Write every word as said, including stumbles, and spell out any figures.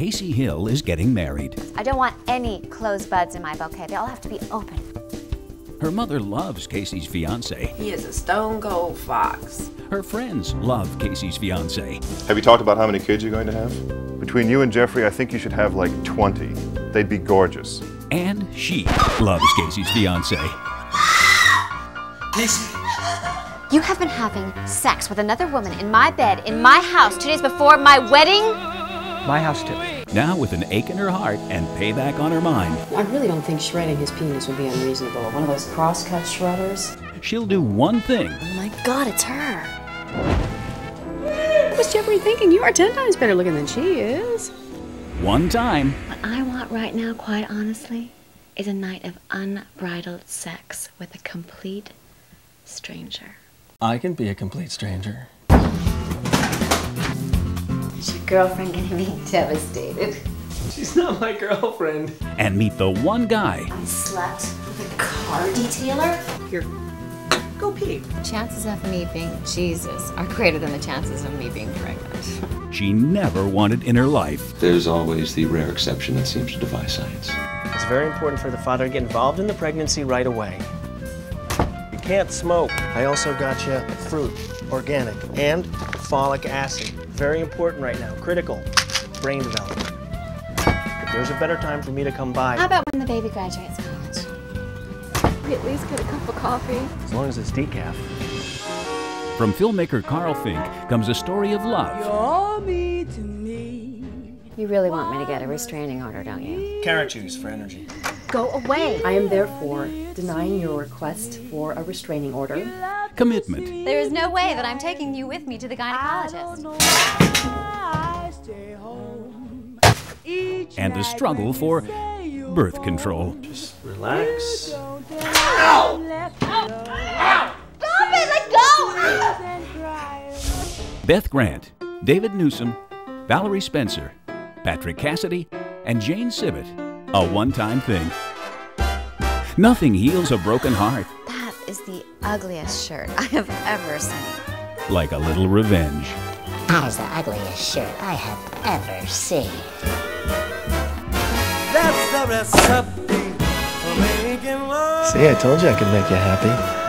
Casey Hill is getting married. I don't want any closed buds in my bouquet. They all have to be open. Her mother loves Casey's fiancé. He is a stone cold fox. Her friends love Casey's fiancé. Have you talked about how many kids you're going to have? Between you and Jeffrey, I think you should have like twenty. They'd be gorgeous. And she loves Casey's fiancé. Casey! You have been having sex with another woman in my bed, in my house, two days before my wedding? My house too. Now with an ache in her heart and payback on her mind, I really don't think shredding his penis would be unreasonable. One of those cross-cut shredders. she'll do one thing. Oh my God, it's her. What was Jeffrey thinking? You are ten times better looking than she is. One time. What I want right now, quite honestly, is a night of unbridled sex with a complete stranger. I can be a complete stranger. Is your girlfriend gonna be devastated? She's not my girlfriend. And meet the one guy. I slept with a car detailer? Here, go pee. The chances of me being Jesus are greater than the chances of me being pregnant. She never wanted in her life. There's always the rare exception that seems to defy science. It's very important for the father to get involved in the pregnancy right away. You can't smoke. I also got you fruit, organic, and folic acid. Very important right now, critical, brain development. If there's a better time for me to come by. How about when the baby graduates college? We at least get a cup of coffee. As long as it's decaf. From filmmaker Carl Fink comes a story of love. You really want me to get a restraining order, don't you? Carrot juice for energy. Go away. I am therefore denying your request for a restraining order. Commitment. There is no way that I'm taking you with me to the gynecologist. And the struggle for birth control. Just relax. Ow! Ow! Ow! Stop it! Let go! Beth Grant, David Newsom, Valerie Spencer, Patrick Cassidy, and Jane Sibbett. A one-time thing. Nothing heals a broken heart That is the ugliest shirt I have ever seen. like a little revenge. That is the ugliest shirt I have ever seen. That's the recipe for making love. See, I told you I could make you happy.